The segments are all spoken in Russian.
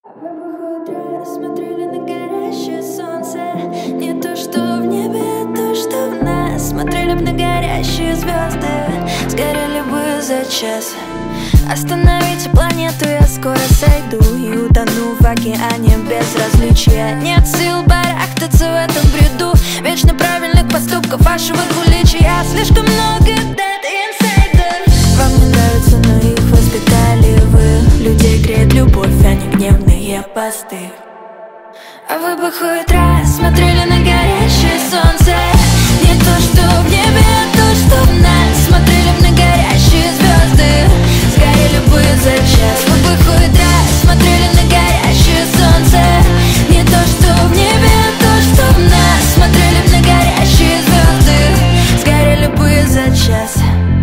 В любых утрах смотрели на горящее солнце. Не то, что в небе, а то, что в нас. Смотрели б на горящие звезды, сгорели бы за час. Остановите планету, я скоро сойду и утону в океане безразличия. Нет сил барахтаться в этом бреду вечно правильных поступков вашего двуличия. Слишком много dead insiders. Вам не нравится, но их воспитали вы. Людей греет любовь, а не гневные посты. А вы бы хоть раз смотрели на горящее солнце. Не то, что в небе, а то, что в нас. Смотрели б на горящие звезды, сгорели бы за час. Вы бы хоть раз смотрели на горящее солнце. Не то, что в небе, а то, что в нас. Смотрели б на горящие звезды, сгорели бы за час.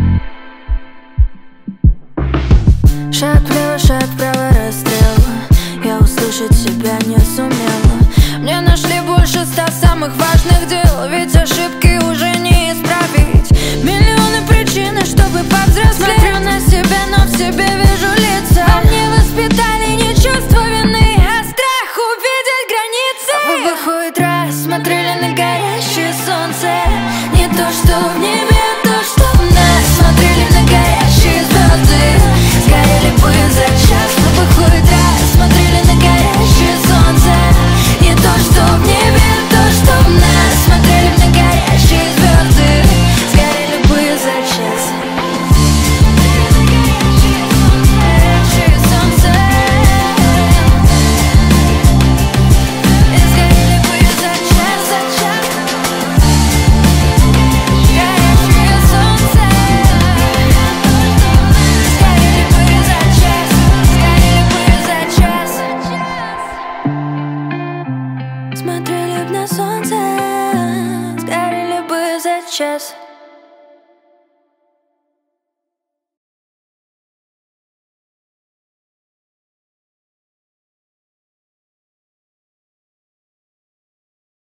Шаг влево, шаг вправо, расстрел. Я услышать себя не сумела. Мне нашли больше 100 самых важных дел. Ведь ошибки уже не исправить. Миллионы причин, чтобы повзрослеть. Смотрю на себя, но в себе вижу лица. А мне воспитали не чувство вины, а страх увидеть границы. А вы бы хоть раз смотрели на горящее солнце. Не то, что в небе, а то, что в нас. Смотрели на горящие звезды, сгорели бы за час. Вы бы хоть раз смотрели на горящее солнце. Не то, что в небе, а то, что в нас. Смотрели на горящие звезды, сгорели бы за час. Горящее солнце, сгорели бы за час, за час. Горящее солнце, сгорели бы за час, сгорели бы за час. Смотрели б на солнце, сгорели бы за час.